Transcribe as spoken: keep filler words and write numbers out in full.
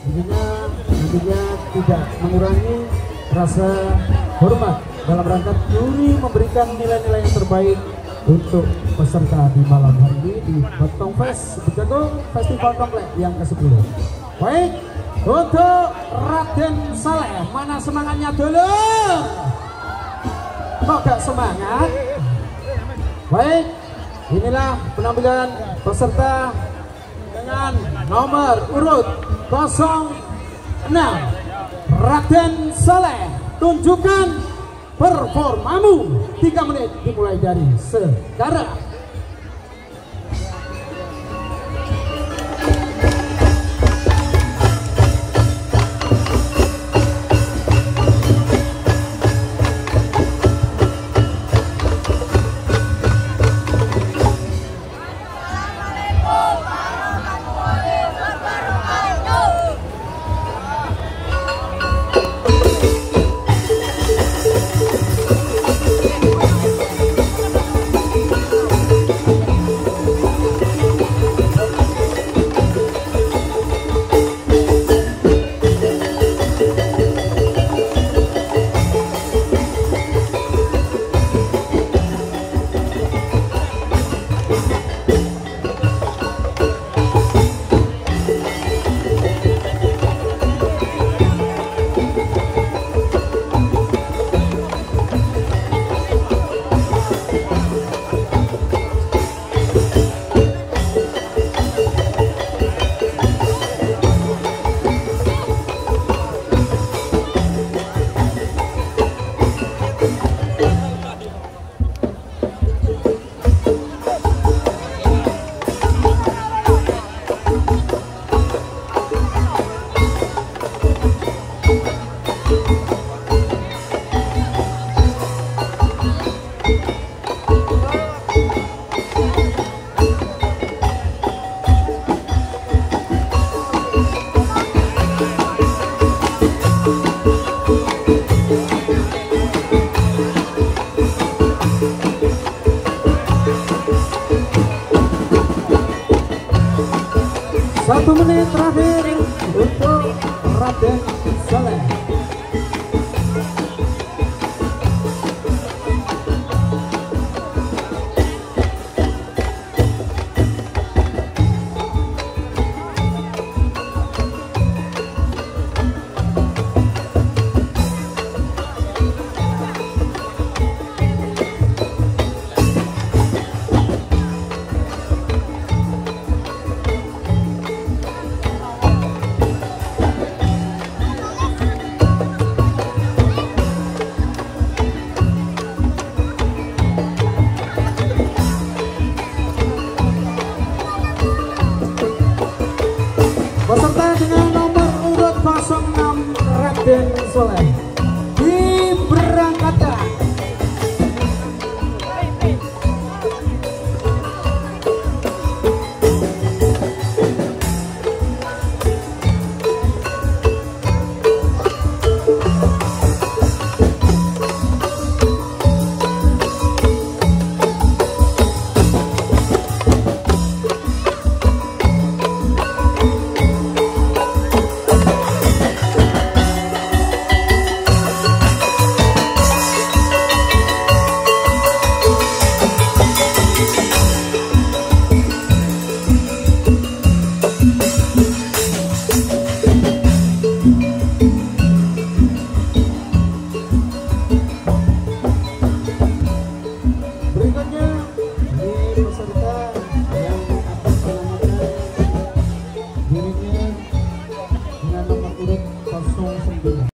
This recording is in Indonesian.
tentunya tentunya tidak mengurangi rasa hormat dalam rangka juri memberikan nilai-nilai yang terbaik untuk peserta di malam hari ini di Betong Fest Bejagung Festival Komplek yang ke sepuluh. Baik, untuk Raden Saleh, mana semangatnya dulu? Kok gak semangat? Baik, inilah penampilan peserta dengan nomor urut nol enam. Raden Saleh, tunjukkan performamu. Tiga menit dimulai dari sekarang. Satu menit terakhir untuk Raden Saleh. Peserta dengan nomor urut nol enam Raden Saleh.